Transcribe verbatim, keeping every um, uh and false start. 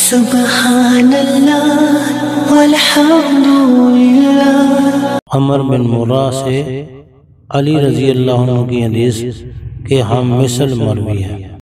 सुब्हानल्लाह वल्हम्दुलिल्लाह। अमर बिन मुर्रा से अली रजी अल्लाह अन्हु की हदीस के हम मिसल मरवी है।